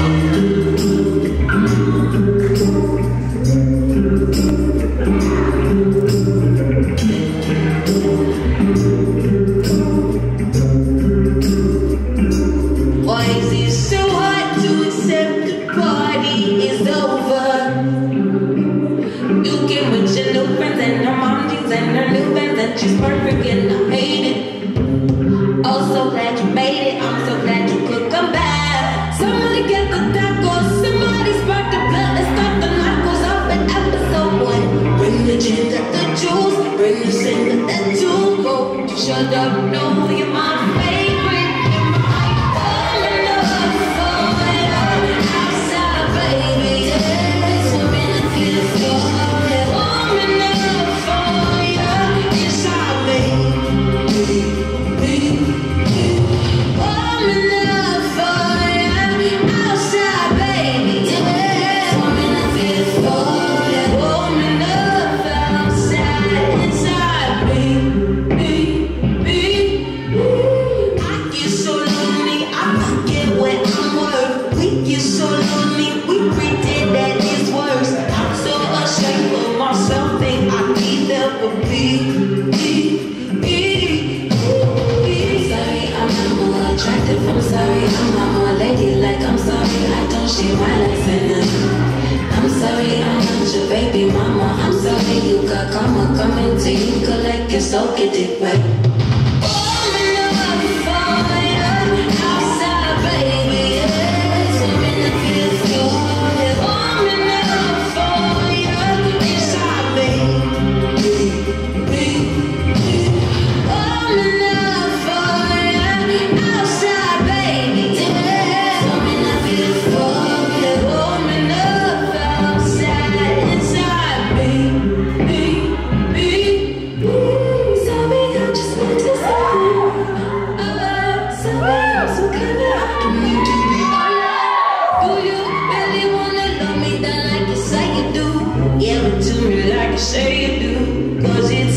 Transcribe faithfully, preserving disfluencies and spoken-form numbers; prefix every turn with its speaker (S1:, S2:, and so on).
S1: Why is it so hard to accept the party is over? You came with your new friends and her mom jeans and her new bands and she's perfect and I hate it. Oh, so glad you made it. I'm so glad you could come back. Somebody get the tacos, somebody spark the blood. Let's start the narcos off at episode one. Bring the gin, got the juice. Bring the sin, got that too. Go, shut up, no, you're my favorite. I'm sorry, I'm not more ladylike. I'm sorry, I don't share my life in them. I'm sorry, I'm not your baby mama. I'm sorry, you got karma coming to you. Collect your soul, get it wet. Say you do, 'cause it's